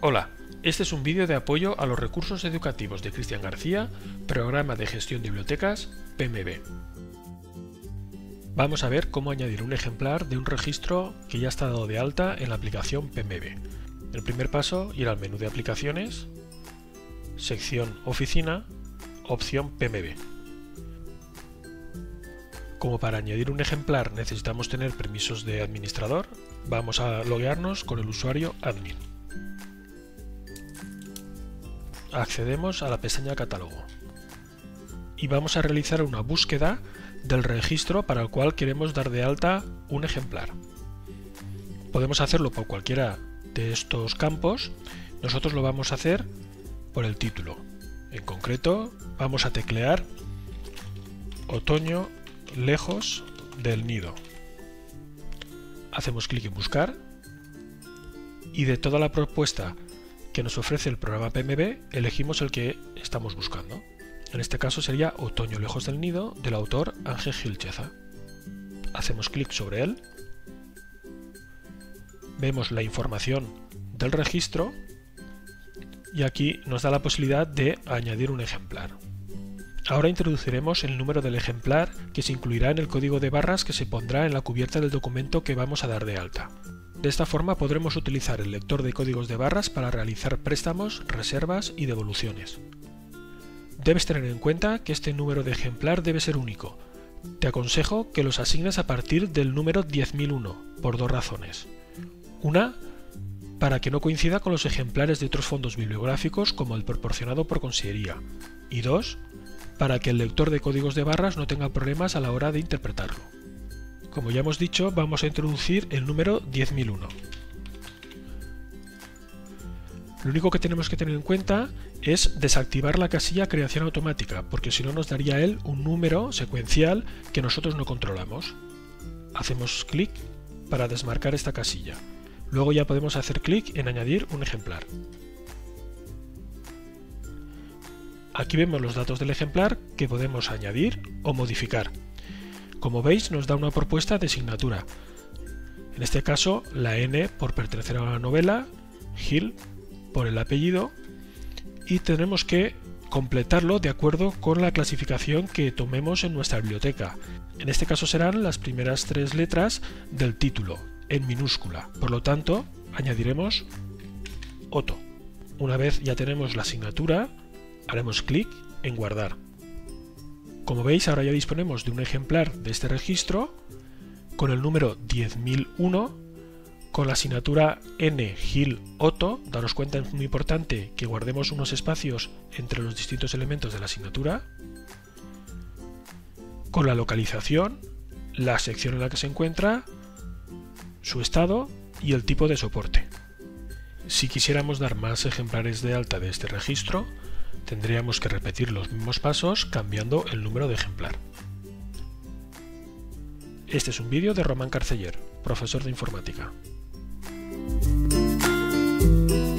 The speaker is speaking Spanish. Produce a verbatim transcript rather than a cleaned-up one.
Hola, este es un vídeo de apoyo a los recursos educativos de Cristian García, Programa de Gestión de Bibliotecas, P M B. Vamos a ver cómo añadir un ejemplar de un registro que ya está dado de alta en la aplicación P M B. El primer paso, ir al menú de aplicaciones, sección Oficina, opción P M B. Como para añadir un ejemplar necesitamos tener permisos de administrador, vamos a loguearnos con el usuario admin. Accedemos a la pestaña Catálogo y vamos a realizar una búsqueda del registro para el cual queremos dar de alta un ejemplar. Podemos hacerlo por cualquiera de estos campos, nosotros lo vamos a hacer por el título. En concreto, vamos a teclear Otoño lejos del nido. Hacemos clic en buscar y de toda la propuesta que nos ofrece el programa P M B elegimos el que estamos buscando. En este caso sería Otoño lejos del nido del autor Ángel Gilcheza. Hacemos clic sobre él, vemos la información del registro y aquí nos da la posibilidad de añadir un ejemplar. Ahora introduciremos el número del ejemplar que se incluirá en el código de barras que se pondrá en la cubierta del documento que vamos a dar de alta. De esta forma podremos utilizar el lector de códigos de barras para realizar préstamos, reservas y devoluciones. Debes tener en cuenta que este número de ejemplar debe ser único. Te aconsejo que los asignes a partir del número diez mil uno, por dos razones. Una, para que no coincida con los ejemplares de otros fondos bibliográficos como el proporcionado por Consellería. Y dos, para que el lector de códigos de barras no tenga problemas a la hora de interpretarlo. Como ya hemos dicho, vamos a introducir el número diez mil uno. Lo único que tenemos que tener en cuenta es desactivar la casilla creación automática, porque si no nos daría él un número secuencial que nosotros no controlamos. Hacemos clic para desmarcar esta casilla. Luego ya podemos hacer clic en añadir un ejemplar. Aquí vemos los datos del ejemplar que podemos añadir o modificar. Como veis, nos da una propuesta de asignatura. En este caso, la N por pertenecer a la novela, Gil por el apellido, y tenemos que completarlo de acuerdo con la clasificación que tomemos en nuestra biblioteca. En este caso serán las primeras tres letras del título, en minúscula. Por lo tanto, añadiremos Otto. Una vez ya tenemos la asignatura, haremos clic en guardar. Como veis, ahora ya disponemos de un ejemplar de este registro con el número diez mil uno, con la asignatura N Gil Otto. Daros cuenta, es muy importante que guardemos unos espacios entre los distintos elementos de la asignatura, con la localización, la sección en la que se encuentra, su estado y el tipo de soporte. Si quisiéramos dar más ejemplares de alta de este registro, tendríamos que repetir los mismos pasos cambiando el número de ejemplar. Este es un vídeo de Román Carceller, profesor de informática.